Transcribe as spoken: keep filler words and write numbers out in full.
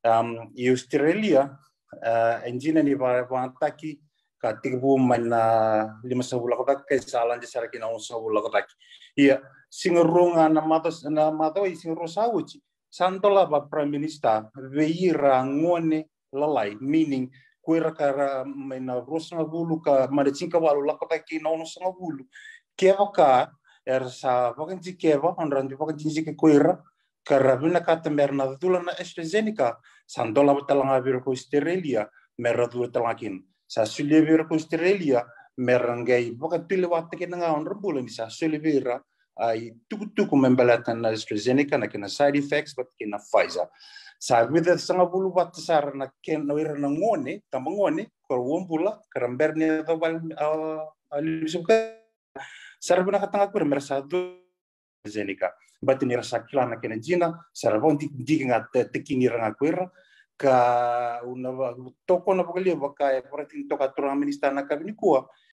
Um, i Australia, uh, enjina ni wantaki ka tibu mana lima sabula kota ke salan di saraki na sabula kota. Ia singerunga na matos na mato i singeru sauci. Santola ba prime minister veira ngone lalai, meaning kuira kara mena rosna bulu ka madecingka walu lakota ki na ono sanga bulu. Keva ka er sa pakan ci keva onran di pakan ci ke kuira kara bina kata merna dula na AstraZeneca santola talanga vir ko Australia merra dula talangkin sa sulia vir ko Australia merangai pakan pile watte ke nga on bulan sa sulia vira ai tuku tuku membalatan na AstraZeneca na kena side effects but kena Pfizer sa with sanga bulu watte sar na ken no ira na ngone tamangone ko wombula karamberni to bal alisuka sarabuna katanga kur mersadu Zenica, but ni rasa kilana kena jina, sarabon di di ngat tekingi ranga kuira, ka una toko na paglia baka e porting toka turang minister na kabini kuwa,